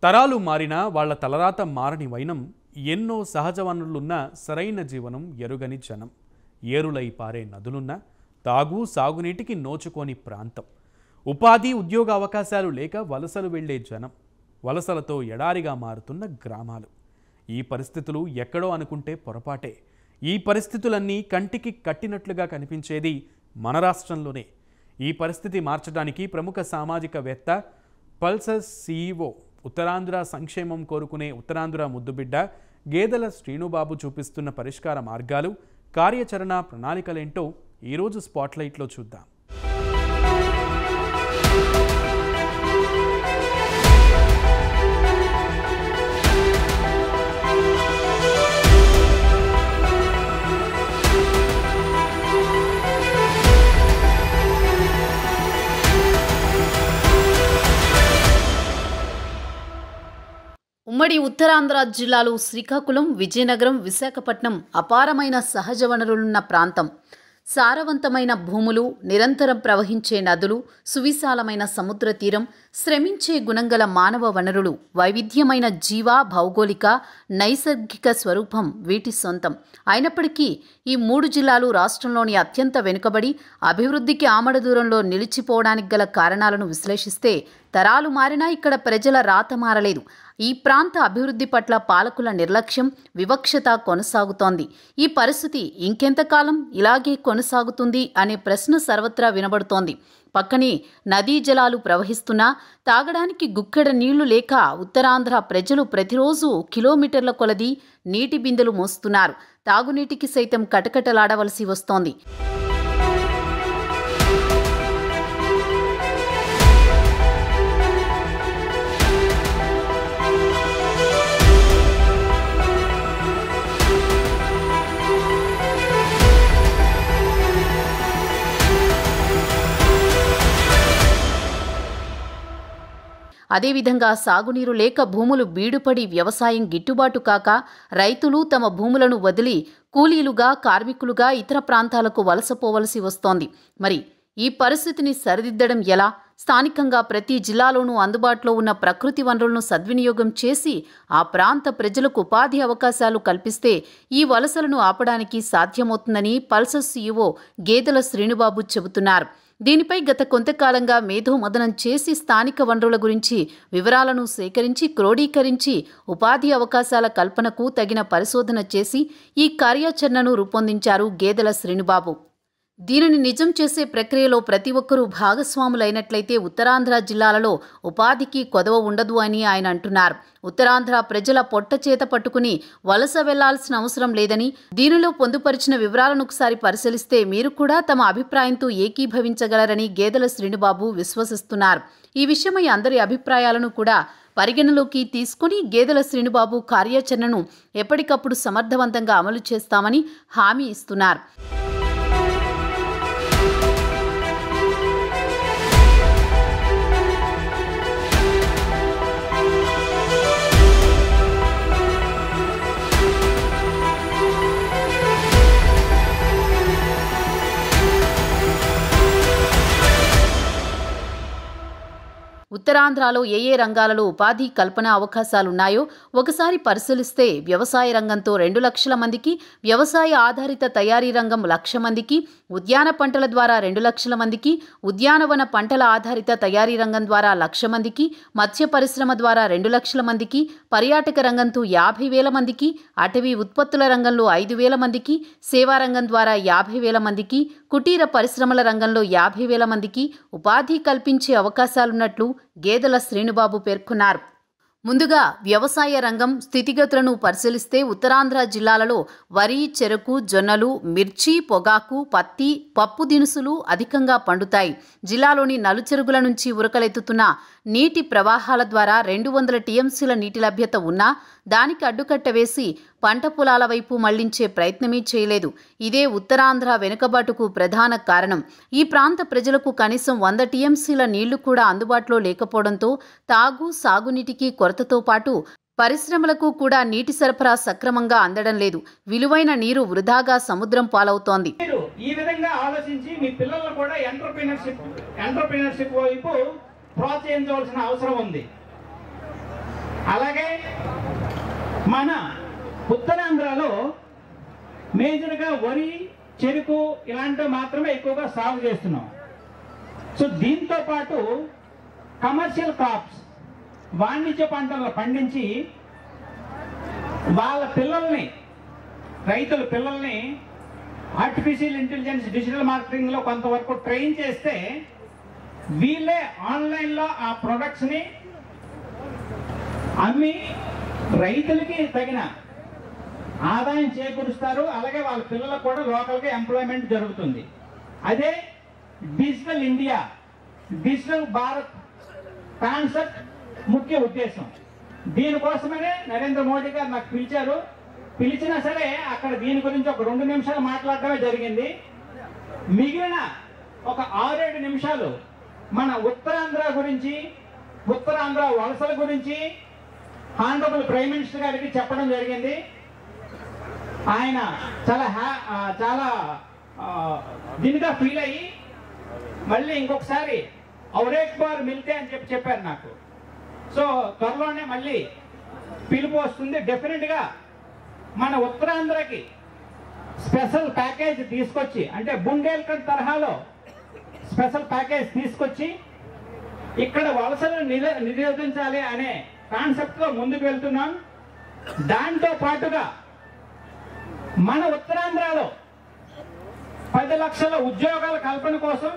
తరాలు మారినా వాళ్ల తలరాత మారని వైనం, ఎన్నో సహజ వనరులున్న సరైన జీవనం ఎరుగని జనం, ఏరులై పారే నదులున్న తాగు సాగునీటికి నోచుకోని ప్రాంతం, ఉపాధి ఉద్యోగ అవకాశాలు లేక వలసలు వెళ్లే జనం, వలసలతో ఎడారిగా మారుతున్న గ్రామాలు. ఈ పరిస్థితులు ఎక్కడో అనుకుంటే పొరపాటే. ఈ పరిస్థితులన్నీ కంటికి కట్టినట్లుగా కనిపించేది మన రాష్ట్రంలోనే. ఈ పరిస్థితి మార్చడానికి ప్రముఖ సామాజికవేత్త, పల్సర్ CEO, ఉత్తరాంధ్ర సంక్షేమం కోరుకునే ఉత్తరాంధ్ర ముద్దుబిడ్డ గేదెల శ్రీనుబాబు చూపిస్తున్న పరిష్కార మార్గాలు, కార్యాచరణ ప్రణాళికలేంటో ఈరోజు స్పాట్లైట్లో చూద్దాం. ఉమ్మడి ఉత్తరాంధ్ర జిల్లాలు శ్రీకాకుళం, విజయనగరం, విశాఖపట్నం అపారమైన సహజ వనరులున్న ప్రాంతం. సారవంతమైన భూములు, నిరంతరం ప్రవహించే నదులు, సువిశాలమైన సముద్ర తీరం, శ్రమించే గుణంగల మానవ వనరులు, వైవిధ్యమైన జీవ, భౌగోళిక, నైసర్గిక స్వరూపం వీటి సొంతం. అయినప్పటికీ ఈ 3 జిల్లాలు రాష్ట్రంలోని అత్యంత వెనుకబడి, అభివృద్ధికి ఆమడ దూరంలో నిలిచిపోవడానికి గల కారణాలను విశ్లేషిస్తే తరాలు మారినా ఇక్కడ ప్రజల రాత మారలేదు. ఈ ప్రాంత అభివృద్ధి పట్ల పాలకుల నిర్లక్ష్యం, వివక్షత కొనసాగుతోంది. ఈ పరిస్థితి ఇంకెంతకాలం ఇలాగే కొనసాగుతుంది అనే ప్రశ్న సర్వత్రా వినబడుతోంది. పక్కనే నదీ జలాలు ప్రవహిస్తున్నా తాగడానికి గుక్కెడ నీళ్లు లేక ఉత్తరాంధ్ర ప్రజలు ప్రతిరోజు కిలోమీటర్ల కొలది నీటి బిందెలు మోస్తున్నారు. తాగునీటికి సైతం కటకటలాడవలసి వస్తోంది. అదేవిధంగా సాగునీరు లేక భూములు బీడుపడి వ్యవసాయం గిట్టుబాటు కాక రైతులు తమ భూములను వదిలి కూలీలుగా, కార్మికులుగా ఇతర ప్రాంతాలకు వలసపోవలసి వస్తోంది. మరి ఈ పరిస్థితిని సరిదిద్దడం ఎలా? స్థానికంగా ప్రతి జిల్లాలోనూ అందుబాటులో ఉన్న ప్రకృతి వనరులను సద్వినియోగం చేసి ఆ ప్రాంత ప్రజలకు ఉపాధి అవకాశాలు కల్పిస్తే ఈ వలసలను ఆపడానికి సాధ్యమవుతుందని పల్సర్ CEO గేదెల శ్రీనుబాబు చెబుతున్నారు. దీనిపై గత కొంతకాలంగా మేధోమథనం చేసి స్థానిక వనరుల గురించి వివరాలను సేకరించి క్రోడీకరించి ఉపాధి అవకాశాల కల్పనకు తగిన పరిశోధన చేసి ఈ కార్యాచరణను రూపొందించారు గేదెల శ్రీనుబాబు. దీనిని నిజం చేసే ప్రక్రియలో ప్రతి ఒక్కరూ భాగస్వాములైనట్లయితే ఉత్తరాంధ్ర జిల్లాలలో ఉపాధికి కొదవ ఉండదు అని ఆయన అంటున్నారు. ఉత్తరాంధ్ర ప్రజల పొట్ట చేత పట్టుకుని వలస వెళ్లాల్సిన అవసరం లేదని, దీనిలో పొందుపరిచిన వివరాలను ఒకసారి పరిశీలిస్తే మీరు కూడా తమ అభిప్రాయంతో ఏకీభవించగలరని గేదెల శ్రీనుబాబు విశ్వసిస్తున్నారు. ఈ విషయమై అందరి అభిప్రాయాలను కూడా పరిగణలోకి తీసుకుని గేదెల శ్రీనుబాబు కార్యాచరణను ఎప్పటికప్పుడు సమర్థవంతంగా అమలు చేస్తామని హామీ ఇస్తున్నారు. ఉత్తరాంధ్రలో ఏ రంగాలలో ఉపాధి కల్పన అవకాశాలున్నాయో ఒకసారి పరిశీలిస్తే వ్యవసాయ రంగంతో 2 లక్షల మందికి, వ్యవసాయ ఆధారిత తయారీ రంగం 1,00,000 మందికి, ఉద్యాన పంటల ద్వారా 2 లక్షల మందికి, ఉద్యానవన పంటల ఆధారిత తయారీ రంగం ద్వారా 1,00,000 మందికి, మత్స్య పరిశ్రమ ద్వారా 2 లక్షల మందికి, పర్యాటక రంగంతో 50,000 మందికి, అటవీ ఉత్పత్తుల రంగంలో 5,000 మందికి, సేవా రంగం ద్వారా 50,000 మందికి, కుటీర పరిశ్రమల రంగంలో 50,000 మందికి ఉపాధి కల్పించే అవకాశాలున్నట్లు గేదెల శ్రీనుబాబు పేర్కొన్నారు. ముందుగా వ్యవసాయ రంగం స్థితిగతులను పరిశీలిస్తే ఉత్తరాంధ్ర జిల్లాలలో వరి, చెరకు, జొన్నలు, మిర్చి, పొగాకు, పత్తి, పప్పు దినుసులు అధికంగా పండుతాయి. జిల్లాలోని నలుచెరుగుల నుంచి ఉరకలెత్తుతున్న నీటి ప్రవాహాల ద్వారా 200 TMCల నీటి లభ్యత ఉన్నా దానికి అడ్డుకట్ట వేసి పంట పొలాల వైపు మళ్లించే ప్రయత్నమే చేయలేదు. ఇదే ఉత్తరాంధ్ర వెనుకబాటుకు ప్రధాన కారణం. ఈ ప్రాంత ప్రజలకు కనీసం 100 TMCల నీళ్లు కూడా అందుబాటులో లేకపోవడంతో తాగు, సాగునీటికి కొరతతో పాటు పరిశ్రమలకు కూడా నీటి సరఫరా సక్రమంగా అందడం లేదు. విలువైన నీరు వృధాగా సముద్రం పాలవుతోంది. ఈ విధంగా ఆలోచించి మీ పిల్లలను కూడా ఎంటర్‌ప్రెన్యూర్‌షిప్ వైపు ప్రోత్సహించవలసిన అవసరం ఉంది. అలాగే మన ఉత్తరాంధ్రలో మేజర్గా వరి, చెరుకు ఇలాంటివి మాత్రమే ఎక్కువగా సాగు చేస్తున్నాం. సో దీంతో పాటు కమర్షియల్ క్రాప్స్, వాణిజ్య పంటలను పండించి వాళ్ళ పిల్లల్ని, రైతుల పిల్లల్ని ఆర్టిఫిషియల్ ఇంటెలిజెన్స్, డిజిటల్ మార్కెటింగ్లో కొంతవరకు ట్రైన్ చేస్తే వీళ్ళే ఆన్లైన్లో ఆ ప్రొడక్ట్స్ని అమ్మి రైతులకి తగిన ఆదాయం చేకూరుస్తారు. అలాగే వాళ్ళ పిల్లలకు కూడా లోకల్గా ఎంప్లాయ్మెంట్ జరుగుతుంది. అదే digital India, digital Bharat concept ముఖ్య ఉద్దేశం. దీనికోసమనే నరేంద్ర మోడీ గారు నాకు పిలిచారు. పిలిచినా సరే అక్కడ దీని గురించి ఒక 2 నిమిషాలు మాట్లాడటమే జరిగింది. మిగిలిన ఒక 6-7 నిమిషాలు మన ఉత్తరాంధ్ర గురించి, ఉత్తరాంధ్ర వలసల గురించి హానరబుల్ ప్రైమ్ మినిస్టర్ గారికి చెప్పడం జరిగింది. ఆయన చాలా దీనిగా ఫీల్ అయ్యి మళ్ళీ ఇంకొకసారి ఔరేక్ బార్ మిల్తే అని చెప్పారు నాకు. సో త్వరలోనే మళ్ళీ పిలుపు వస్తుంది. డెఫినెట్గా మన ఉత్తరాంధ్రకి స్పెషల్ ప్యాకేజ్ తీసుకొచ్చి, అంటే బుందేల్ఖండ్ తరహాలో స్పెషల్ ప్యాకేజ్ తీసుకొచ్చి ఇక్కడ వలసలను నిరోధించాలి అనే కాన్సెప్ట్తో ముందుకు వెళ్తున్నాం. దాంతో పాటుగా మన ఉత్తరాంధ్రలో 10 లక్షల ఉద్యోగాల కల్పన కోసం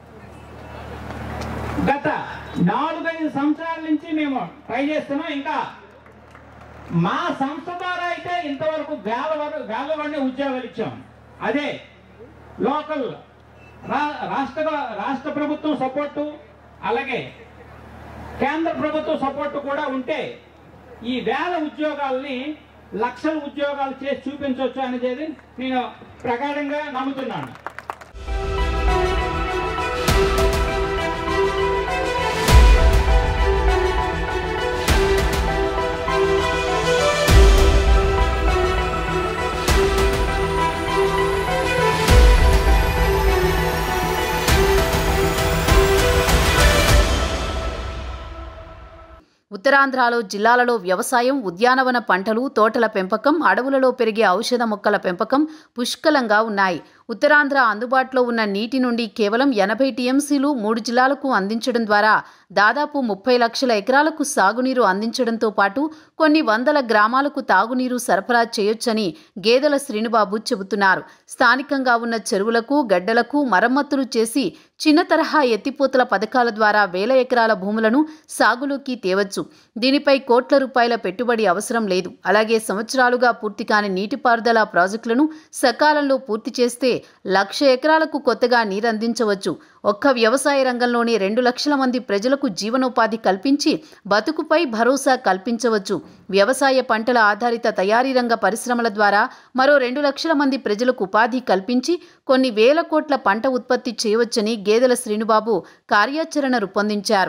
గత 4-5 సంవత్సరాల నుంచి మేము ట్రై చేస్తున్నాం. ఇంకా మా సంస్థ ద్వారా అయితే ఇంతవరకు వేలవన్నీ ఉద్యోగాలు ఇచ్చాం. అదే లోకల్ రాష్ట్ర ప్రభుత్వం సపోర్టు, అలాగే కేంద్ర ప్రభుత్వం సపోర్టు కూడా ఉంటే ఈ 1000 ఉద్యోగాలని లక్షల ఉద్యోగాలు చేసి చూపించవచ్చు అనేది నేను ప్రగాఢంగా నమ్ముతున్నాను. ఉత్తరాంధ్రలో జిల్లాలలో వ్యవసాయం, ఉద్యానవన పంటలు, తోటల పెంపకం, అడవులలో పెరిగే ఔషధ మొక్కల పెంపకం పుష్కలంగా ఉన్నాయి. ఉత్తరాంధ్ర అందుబాటులో ఉన్న నీటి నుండి కేవలం 80 టీఎంసీలు 3 జిల్లాలకు అందించడం ద్వారా దాదాపు 30 లక్షల ఎకరాలకు సాగునీరు అందించడంతో పాటు కొన్ని వందల గ్రామాలకు తాగునీరు సరఫరా చేయొచ్చని గేదెల శ్రీనుబాబు చెబుతున్నారు. స్థానికంగా ఉన్న చెరువులకు, గడ్డలకు మరమ్మతులు చేసి చిన్న తరహా ఎత్తిపోతల పథకాల ద్వారా 1000 ఎకరాల భూములను సాగులోకి తేవచ్చు. దీనిపై కోట్ల రూపాయల పెట్టుబడి అవసరం లేదు. అలాగే సంవత్సరాలుగా పూర్తి కాని నీటిపారుదల ప్రాజెక్టులను సకాలంలో పూర్తి చేస్తే 1,00,000 ఎకరాలకు కొత్తగా నీరందించవచ్చు. ఒక్క వ్యవసాయ రంగంలోనే 2 లక్షల మంది ప్రజలకు జీవనోపాధి కల్పించి బతుకుపై భరోసా కల్పించవచ్చు. వ్యవసాయ పంటల ఆధారిత తయారీ రంగ పరిశ్రమల ద్వారా మరో 2 లక్షల మంది ప్రజలకు ఉపాధి కల్పించి కొన్ని వేల కోట్ల పంట ఉత్పత్తి చేయవచ్చని గేదెల శ్రీనుబాబు కార్యాచరణ రూపొందించారు.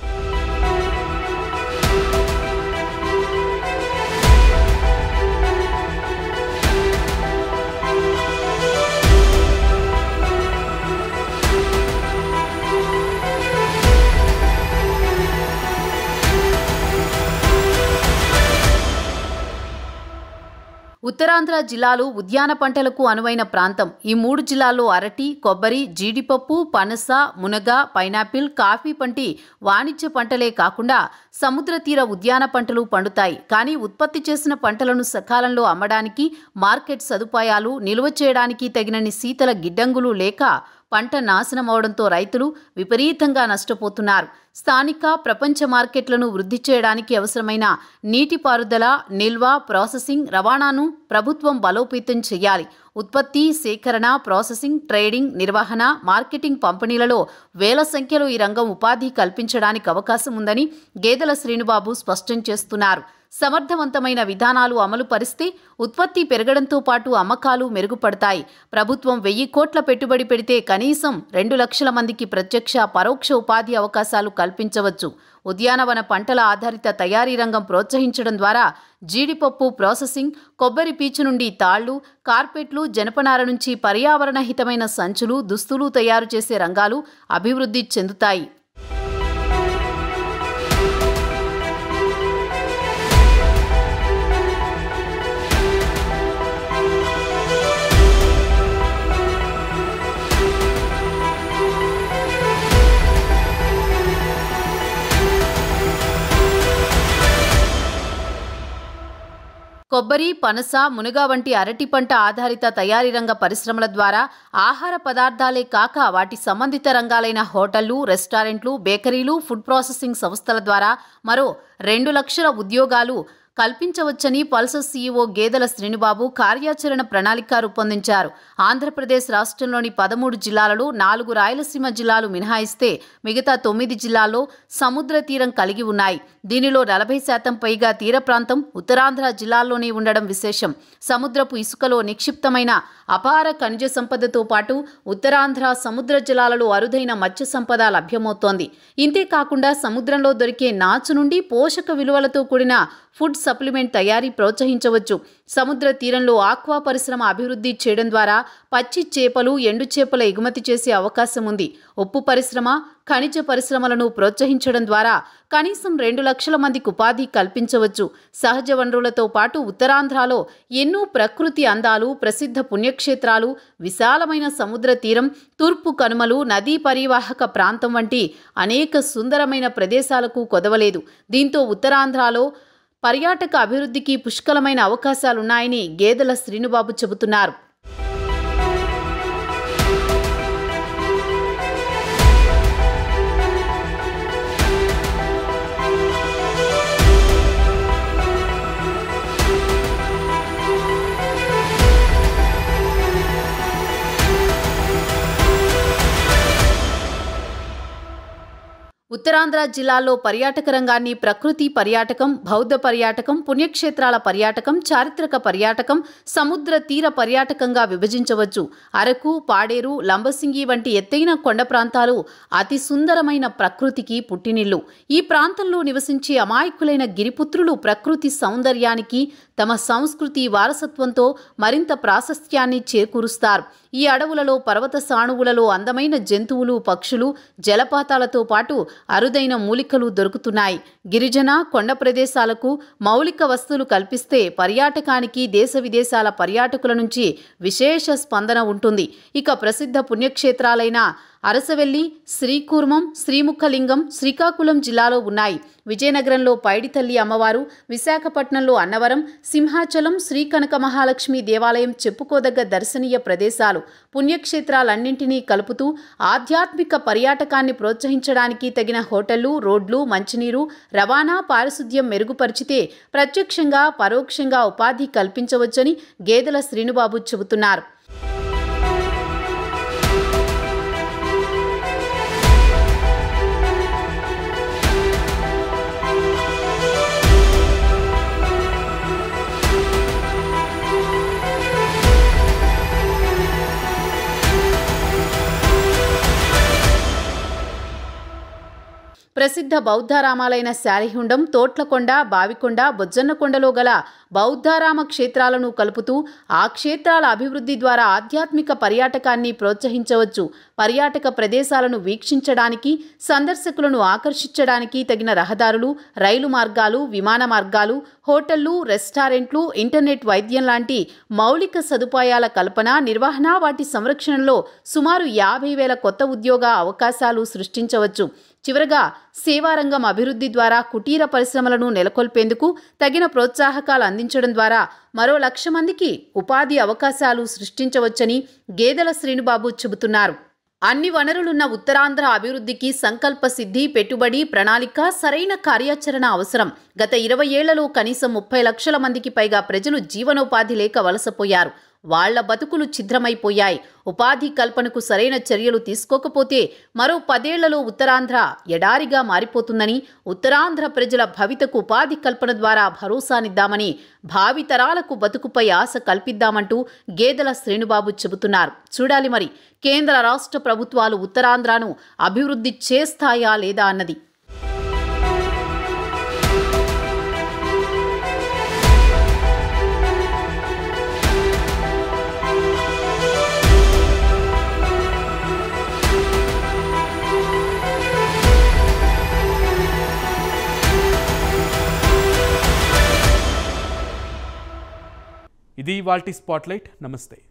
ఉత్తరాంధ్ర జిల్లాలు ఉద్యాన పంటలకు అనువైన ప్రాంతం. ఈ 3 జిల్లాల్లో అరటి, కొబ్బరి, జీడిపప్పు, పనస, మునగ, పైనాపిల్, కాఫీ వంటి వాణిజ్య పంటలే కాకుండా సముద్ర తీర ఉద్యాన పంటలు పండుతాయి. కానీ ఉత్పత్తి చేసిన పంటలను సకాలంలో అమ్మడానికి, మార్కెట్ సదుపాయాలు, నిల్వ చేయడానికి తగినన్ని శీతల గిడ్డంగులు లేక పంట నాశనమవడంతో రైతులు విపరీతంగా నష్టపోతున్నారు. స్థానిక, ప్రపంచ మార్కెట్లను వృద్ధి చేయడానికి అవసరమైన నీటిపారుదల, నిల్వ, ప్రాసెసింగ్, రవాణాను ప్రభుత్వం బలోపేతం చేయాలి. ఉత్పత్తి, సేకరణ, ప్రాసెసింగ్, ట్రేడింగ్, నిర్వహణ, మార్కెటింగ్ పంపిణీలలో వేల సంఖ్యలో ఈ రంగం ఉపాధి కల్పించడానికి అవకాశం ఉందని గేదెల శ్రీనుబాబు స్పష్టం చేస్తున్నారు. సమర్థవంతమైన విధానాలు అమలు పరిస్తే ఉత్పత్తి పెరగడంతో పాటు అమ్మకాలు మెరుగుపడతాయి. ప్రభుత్వం 1000 కోట్ల పెట్టుబడి పెడితే కనీసం 2 లక్షల మందికి ప్రత్యక్ష, పరోక్ష ఉపాధి అవకాశాలు కల్పించవచ్చు. ఉద్యానవన పంటల ఆధారిత తయారీ రంగం ప్రోత్సహించడం ద్వారా జీడిపప్పు ప్రాసెసింగ్, కొబ్బరి పీచు నుండి తాళ్లు, కార్పెట్లు, జనపనార నుంచి పర్యావరణ హితమైన సంచులు, దుస్తులు తయారు చేసే రంగాలు అభివృద్ధి చెందుతాయి. కొబ్బరి, పనస, మునగ వంటి అరటి పంట ఆధారిత తయారీ రంగ పరిశ్రమల ద్వారా ఆహార పదార్థాలే కాక వాటి సంబంధిత రంగాలైన హోటళ్లు, రెస్టారెంట్లు, బేకరీలు, ఫుడ్ ప్రాసెసింగ్ సంస్థల ద్వారా మరో 2 లక్షల ఉద్యోగాలు కల్పించవచ్చని పల్సర్ సీఈఓ గేదెల శ్రీనుబాబు కార్యాచరణ ప్రణాళిక రూపొందించారు. ఆంధ్రప్రదేశ్ రాష్ట్రంలోని 13 జిల్లాలలో 4 రాయలసీమ జిల్లాలు మినహాయిస్తే మిగతా 9 జిల్లాల్లో సముద్ర తీరం కలిగి ఉన్నాయి. దీనిలో 40% పైగా తీర ప్రాంతం ఉత్తరాంధ్ర జిల్లాల్లోనే ఉండడం విశేషం. సముద్రపు ఇసుకలో నిక్షిప్తమైన అపార ఖనిజ సంపదతో పాటు ఉత్తరాంధ్ర సముద్ర జలాలలో అరుదైన మత్స్య సంపద లభ్యమవుతోంది. ఇంతేకాకుండా సముద్రంలో దొరికే నాచు నుండి పోషక విలువలతో కూడిన ఫుడ్ సప్లిమెంట్ తయారీ ప్రోత్సహించవచ్చు. సముద్ర తీరంలో ఆక్వా పరిశ్రమ అభివృద్ధి చేయడం ద్వారా పచ్చి చేపలు, ఎండు చేపల ఎగుమతి చేసే అవకాశం ఉంది. ఉప్పు పరిశ్రమ, ఖనిజ పరిశ్రమలను ప్రోత్సహించడం ద్వారా కనీసం 2 లక్షల మందికి ఉపాధి కల్పించవచ్చు. సహజ వనరులతో పాటు ఉత్తరాంధ్రలో ఎన్నో ప్రకృతి అందాలు, ప్రసిద్ధ పుణ్యక్షేత్రాలు, విశాలమైన సముద్ర తీరం, తూర్పు కనుమలు, నదీ పరివాహక ప్రాంతం వంటి అనేక సుందరమైన ప్రదేశాలకు కొదవలేదు. దీంతో ఉత్తరాంధ్రలో పర్యాటక అభివృద్ధికి పుష్కలమైన అవకాశాలున్నాయని గేదెల శ్రీనుబాబు చెబుతున్నారు. ఉత్తరాంధ్ర జిల్లాలో పర్యాటక రంగాన్ని ప్రకృతి పర్యాటకం, బౌద్ధ పర్యాటకం, పుణ్యక్షేత్రాల పర్యాటకం, చారిత్రక పర్యాటకం, సముద్ర తీర పర్యాటకంగా విభజించవచ్చు. అరకు, పాడేరు, లంబసింగి వంటి ఎత్తైన కొండ ప్రాంతాలు అతి సుందరమైన ప్రకృతికి పుట్టినిల్లు. ఈ ప్రాంతంలో నివసించే అమాయకులైన గిరిపుత్రులు ప్రకృతి సౌందర్యానికి, తమ సంస్కృతి వారసత్వంతో మరింత ప్రాశస్త్యాన్ని చేకూరుస్తారు. ఈ అడవులలో, పర్వత సాణువులలో అందమైన జంతువులు, పక్షులు, జలపాతాలతో పాటు అరుదైన మూలికలు దొరుకుతున్నాయి. గిరిజన, కొండ ప్రదేశాలకు మౌలిక వస్తువులు కల్పిస్తే పర్యాటకానికి దేశ విదేశాల పర్యాటకుల నుంచి విశేష స్పందన ఉంటుంది. ఇక ప్రసిద్ధ పుణ్యక్షేత్రాలైన అరసవెల్లి, శ్రీకూర్మం, శ్రీముఖలింగం శ్రీకాకుళం జిల్లాలో ఉన్నాయి. విజయనగరంలో పైడితల్లి అమ్మవారు, విశాఖపట్నంలో అన్నవరం, సింహాచలం, శ్రీ కనక మహాలక్ష్మి దేవాలయం చెప్పుకోదగ్గ దర్శనీయ ప్రదేశాలు. పుణ్యక్షేత్రాలన్నింటినీ కలుపుతూ ఆధ్యాత్మిక పర్యాటకాన్ని ప్రోత్సహించడానికి తగిన హోటళ్లు, రోడ్లు, మంచినీరు, రవాణా, పారిశుద్ధ్యం మెరుగుపరిచితే ప్రత్యక్షంగా, పరోక్షంగా ఉపాధి కల్పించవచ్చని గేదెల శ్రీనుబాబు చెబుతున్నారు. ప్రసిద్ధ బౌద్ధారామాలైన శాలిహుండం, తోట్లకొండ, బావికొండ, బొజ్జన్నకొండలో గల బౌద్ధారామ క్షేత్రాలను కలుపుతూ ఆ క్షేత్రాల అభివృద్ధి ద్వారా ఆధ్యాత్మిక పర్యాటకాన్ని ప్రోత్సహించవచ్చు. పర్యాటక ప్రదేశాలను వీక్షించడానికి, సందర్శకులను ఆకర్షించడానికి తగిన రహదారులు, రైలు మార్గాలు, విమాన మార్గాలు, హోటళ్లు, రెస్టారెంట్లు, ఇంటర్నెట్ వైద్యం లాంటి మౌలిక సదుపాయాల కల్పన, నిర్వహణ, వాటి సంరక్షణలో సుమారు 50,000 కొత్త ఉద్యోగ అవకాశాలు సృష్టించవచ్చు. చివరగా సేవారంగం అభివృద్ధి ద్వారా కుటీర పరిశ్రమలను నెలకొల్పేందుకు తగిన ప్రోత్సాహకాలు అందించడం ద్వారా మరో 1,00,000 మందికి ఉపాధి అవకాశాలు సృష్టించవచ్చని గేదెల శ్రీనుబాబు చెబుతున్నారు. అన్ని వనరులున్న ఉత్తరాంధ్ర అభివృద్ధికి సంకల్ప సిద్ధి, పెట్టుబడి, ప్రణాళిక, సరైన కార్యాచరణ అవసరం. గత 20 ఏళ్లలో కనీసం 30 లక్షల మందికి పైగా ప్రజలు జీవనోపాధి లేక వలసపోయారు. వాళ్ల బతుకులు ఛిద్రమైపోయాయి. ఉపాధి కల్పనకు సరైన చర్యలు తీసుకోకపోతే మరో 10 ఏళ్లలో ఉత్తరాంధ్ర ఎడారిగా మారిపోతుందని, ఉత్తరాంధ్ర ప్రజల భవితకు ఉపాధి కల్పన ద్వారా భరోసానిద్దామని, భావితరాలకు బతుకుపై ఆశ కల్పిద్దామంటూ గేదెల శ్రీనుబాబు చెబుతున్నారు. చూడాలి మరి కేంద్ర రాష్ట్ర ప్రభుత్వాలు ఉత్తరాంధ్రను అభివృద్ధి చేస్తాయా లేదా అన్నది. ఇది ఇవాల్టి స్పాట్లైట్. నమస్తే.